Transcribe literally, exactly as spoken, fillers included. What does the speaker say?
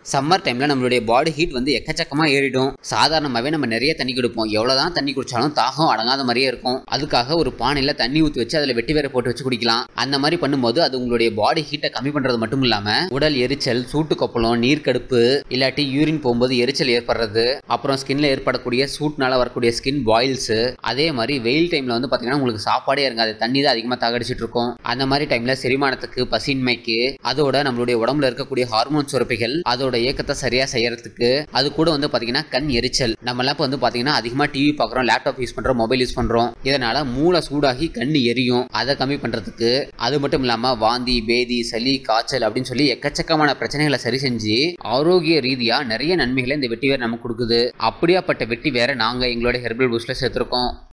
Summer டைம்ல நம்மளுடைய body heat வந்து எக்கச்சக்கமா ஏறிடும். சாதாரணமாவே நம்ம நிறைய தண்ணி குடிப்போம். எவ்வளவுதான் தண்ணி குடிச்சாலும் தாகம் அடங்காத மாதிரியே இருக்கும். அதுக்காக ஒரு பானையில தண்ணி ஊற்றி வச்சு அதுல வெட்டி வேற போட்டு வச்சு குடிக்கலாம். அந்த மாதிரி பண்ணும்போது அது உங்களுடைய பாடி ஹீட்டை கம்மி பண்றது மட்டும் இல்லாம உடல் எரிச்சல், சூட்டு கொப்பளம், நீர்க்கடுப்பு, இல்லாட்டி யூரின் போகும்போது எரிச்சல் ஏற்படுறது, அப்புறம் ஸ்கின்ல ஏற்படக்கூடிய சூட்னால வரக்கூடிய ஸ்கின் பாயில்ஸ், அதே மாதிரி வெயில் டைம்ல வந்து பாத்தீங்கன்னா உங்களுக்கு சாப்பாடே இறங்காது, தண்ணி தான் அதிகமா தாகடிச்சிட்டு இருக்கும். அந்த மாதிரி டைம்ல செரிமானத்துக்கு, பசியின்மைக்கு, அதோட நம்மளுடைய உடம்புல இருக்கக்கூடிய ஹார்மோன் சுரப்பிகள் அதோட இயக்கத்தை சரியா செய்யறதுக்கு, அது கூட வந்து பாத்தீங்கன்னா கண் எரிச்சல். நம்ம எல்லாம் வந்து பாத்தீங்கன்னா அதிகமா டிவி பாக்குறோம், லேப்டாப் யூஸ் பண்றோம், மொபைல் யூஸ் பண்றோம். இதனால மூளை சூடாகி கண் எரியும். அதை கம்மி பண்றதுக்கு, அது மட்டும் இல்லாம வாந்தி, பேதி, சளி, காய்ச்சல் அப்படின்னு சொல்லி எக்கச்சக்கமான பிரச்சனைகளை சரி செஞ்சு ஆரோக்கிய ரீதியா நிறைய நன்மைகளை இந்த வெட்டி வேற நமக்கு கொடுக்குது. அப்படியாப்பட்ட வெட்டி வேற நாங்க எங்களோட ஹெர்பல் பூஸ்ட்ல சேர்த்திருக்கோம்.